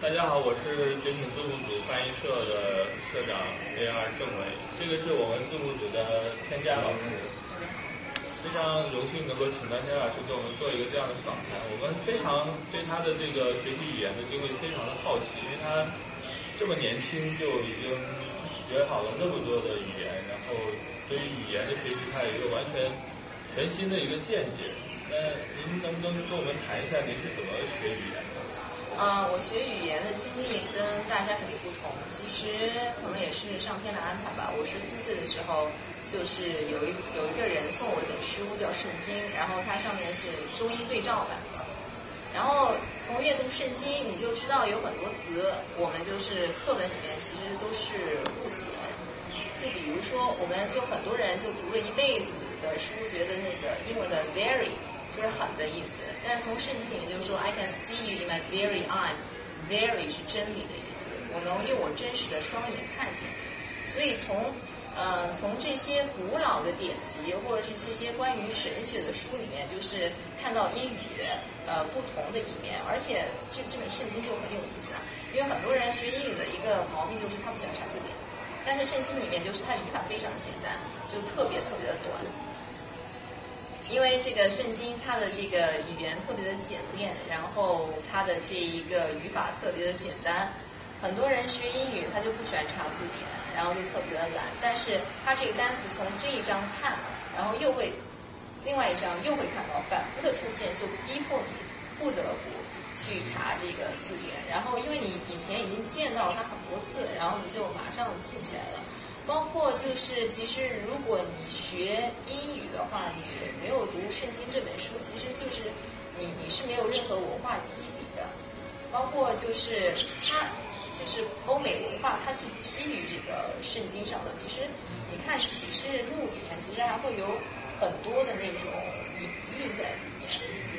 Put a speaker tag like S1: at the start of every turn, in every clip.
S1: 大家好，我是觉醒字幕组翻译社的社长 AR 郑伟，这个是我们字幕组的天佳老师。非常荣幸能够请到天佳老师给我们做一个这样的访谈。我们非常对他的这个学习语言的机会非常的好奇，因为他这么年轻就已经学好了那么多的语言，然后对于语言的学习他有一个完全全新的一个见解。那您能不能跟我们谈一下您是怎么学语言的？
S2: 我学语言的经历跟大家肯定不同，其实可能也是上天的安排吧。我14岁的时候，就是有一个人送我一本书叫《圣经》，然后它上面是中英对照版的。然后从阅读圣经，你就知道有很多词，我们就是课本里面其实都是误解。就比如说，我们就很多人就读了一辈子的书，觉得那个英文的 very 就是很的意思，但是从圣经里面就说 I can see you in my very eye，very 是真理的意思，我能用我真实的双眼看见你。所以从这些古老的典籍或者是这些关于神学的书里面，就是看到英语不同的一面。而且这本圣经就很有意思啊，因为很多人学英语的一个毛病就是他不喜欢查字典，但是圣经里面就是它语法非常简单，就特别特别的短。因为这个圣经它的这个语言特别的简练，然后它的这一个语法特别的简单，很多人学英语他就不喜欢查字典，然后就特别的懒。但是他这个单词从这一章看，然后又会另外一章又会看到反复的出现，就逼迫你不得不去查这个字典。然后因为你以前已经见到它很多次，然后你就马上记起来了。包括就是其实如果你学英语的话，你没有读圣经这本书，其实就是你是没有任何文化基底的。包括就是它就是欧美文化，它是基于这个圣经上的。其实你看启示录里面其实还会有很多的那种隐喻在里面。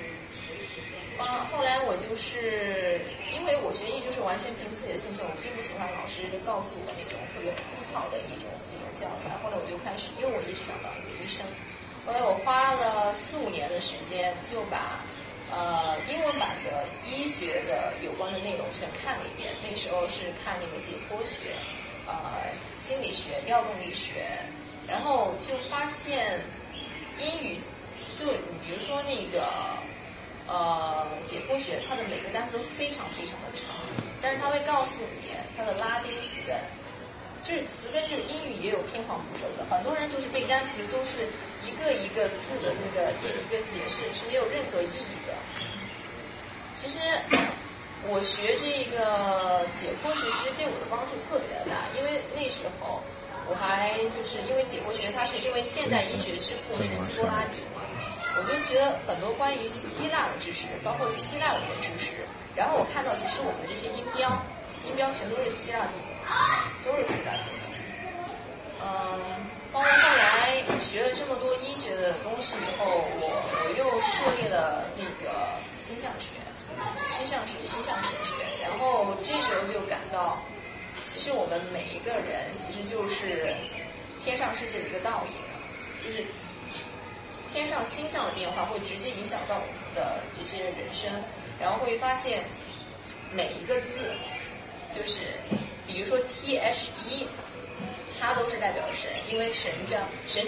S2: 后来我就是因为我学英语就是完全凭自己的兴趣，我并不喜欢老师告诉我那种特别枯燥的一种教材。后来我就开始，因为我一直想当一个医生，后来我花了4-5年的时间就把英文版的医学的有关的内容全看了一遍。那时候是看那个解剖学、心理学、药动力学，然后就发现英语就你比如说那个解剖学，它的每个单词都非常非常的长，但是它会告诉你它的拉丁词根，就是词根，就是英语也有偏旁部首的。很多人就是背单词都是一个一个字的那个一个形式，是没有任何意义的。其实我学这个解剖学其实对我的帮助特别的大，因为那时候我还就是因为解剖学它是因为现代医学之父是希波拉底嘛，我就学了很多关于希腊的知识，包括希腊语的知识。然后我看到其实我们的这些音标全都是希腊字母，都是希腊字母。包括后来学了这么多医学的东西以后，我又涉猎了那个星象学、星象神学，然后这时候就感到，其实我们每一个人其实就是天上世界的一个倒影，就是天上星象的变化会直接影响到我们的这些人生，然后会发现每一个字，就是比如说 THE， 它都是代表神，因为神叫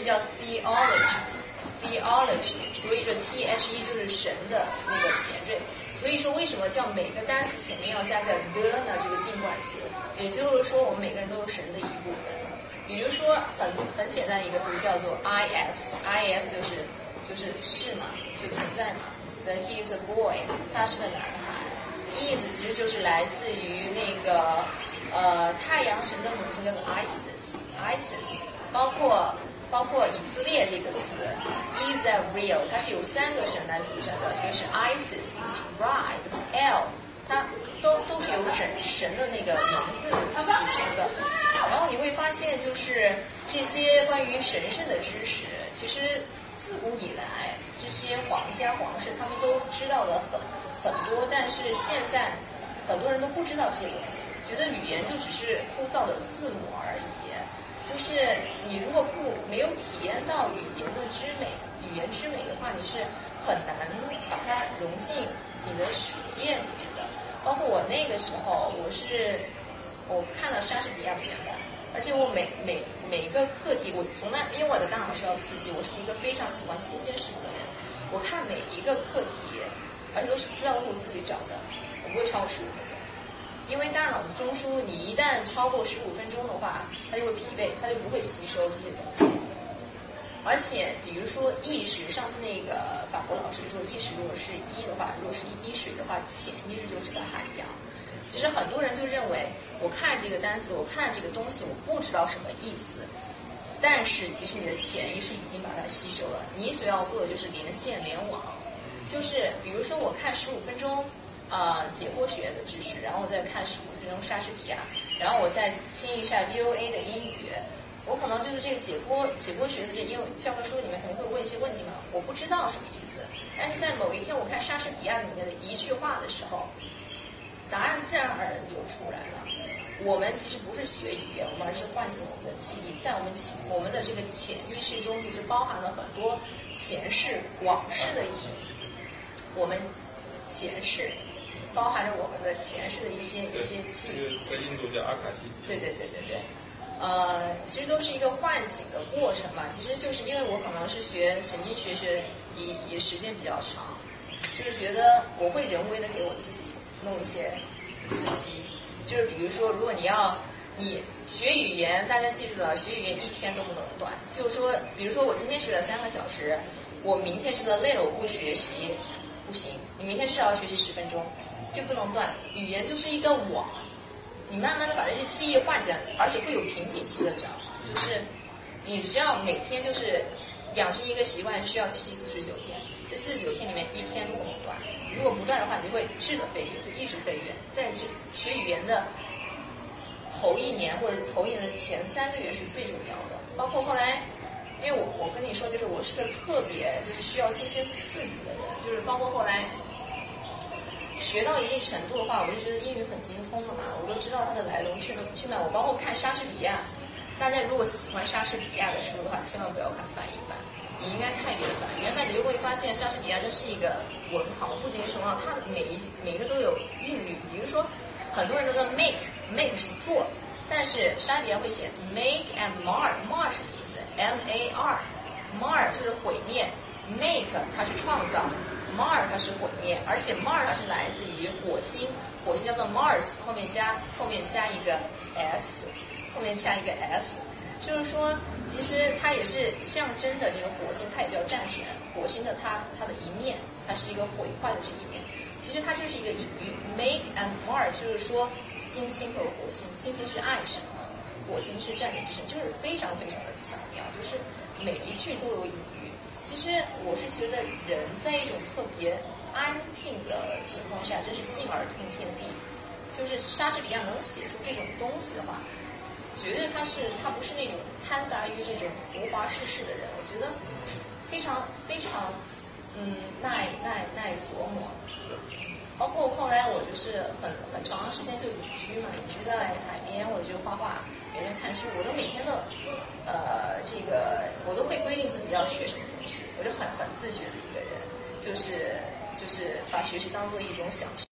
S2: theology， 所以说 THE 就是神的那个前缀。所以说为什么叫每个单词前面要加个 the 呢？这个定冠词，也就是说我们每个人都是神的一部分。比如说很简单一个字叫做 is 就是是嘛，就存在嘛。Then he is a boy， 他是个男孩。is 其实就是来自于那个太阳神的母亲叫做 Isis， 包括以色列这个词 Israel， 它是由3个神来组成的，一个是 Isis， 一个是 Ra， 一个是 El， 它都是由神的那个名字组成的。然后你会发现，就是这些关于神圣的知识，其实自古以来这些皇家皇室他们都知道的很多，但是现在很多人都不知道这些东西，觉得语言就只是枯燥的字母而已。就是你如果没有体验到语言之美的话，你是很难把它融进你的血液里面的。包括我那个时候，我看了莎士比亚的原版，而且我每一个课题，我从来因为我的大脑需要刺激，我是一个非常喜欢新鲜事物的人。我看每一个课题，而且都是资料都是我自己找的，我不会超过15分钟。因为大脑的中枢，你一旦超过15分钟的话，它就会疲惫，它就不会吸收这些东西。而且，比如说意识，上次那个法国老师说，意识如果是1的话，如果是一滴水的话，潜意识就是个海洋。其实很多人就认为，我看这个单词，我看这个东西，我不知道什么意思，但是其实你的潜意识已经把它吸收了。你所要做的就是连线联网，就是比如说我看15分钟。解剖学的知识，然后我再看15分钟莎士比亚，然后我再听一下 VOA 的英语，我可能就是这个解剖学的这英文教科书里面可能会问一些问题嘛，我不知道什么意思，但是在某一天我看莎士比亚里面的一句话的时候，答案自然而然就出来了。我们其实不是学语言，我们而是唤醒我们的记忆，在我们的这个潜意识中，就是包含了很多前世往事的我们前世。包含着我们的前世的一些记忆，
S1: 在印度叫阿卡西记。
S2: 对，其实都是一个唤醒的过程嘛。其实就是因为我可能是学神经学也时间比较长，就是觉得我会人为的给我自己弄一些刺激，就是比如说，如果你学语言，大家记住了，学语言1天都不能断。就是说，比如说我今天学了3个小时，我明天觉得累了，我不学习，不行，你明天至少要学习10分钟。就不能断，语言就是一个网，你慢慢的把这些记忆唤起来，而且会有瓶颈期的，知道吗？就是你只要每天就是养成一个习惯，需要49天，这49天里面1天都不能断，如果不断的话，你就会质的飞跃，就一直飞跃。在学语言的头1年或者头1年的前3个月是最重要的，包括后来。因为我跟你说，就是我是个特别就是需要新鲜刺激的人，就是包括后来。学到一定程度的话，我就觉得英语很精通了嘛，我都知道它的来龙去脉。我包括看莎士比亚，大家如果喜欢莎士比亚的书的话，千万不要看翻译版，你应该看原版。原版你就会发现莎士比亚这是一个文豪，不仅是文豪，他每一个都有韵律。比如说，很多人都说 make 是做，但是莎士比亚会写 make and mar 是什么意思 ？mar 就是毁灭 ，make 它是创造。Mar 它是毁灭，而且 Mar 它是来自于火星叫做 Mars， 后面加一个 s， 就是说，其实它也是象征的这个火星，它也叫战神，火星的它的一面，它是一个毁坏的这一面。其实它就是一个隐喻 ，Make and Mar 就是说金星和火星，金星是爱神，火星是战神之神，就是非常非常的巧妙，就是每一句都有隐喻。其实我是觉得人在一种特别安静的情况下，真是静而听天地。就是莎士比亚能写出这种东西的话，绝对他不是那种掺杂于这种浮华世事的人。我觉得非常非常耐琢磨。包括后来我就是很长时间就隐居在海边，或者就画画，每天看书，我都每天的我都会规定自己要学什么东西，我就很自觉的一个人，就是把学习当做一种享受。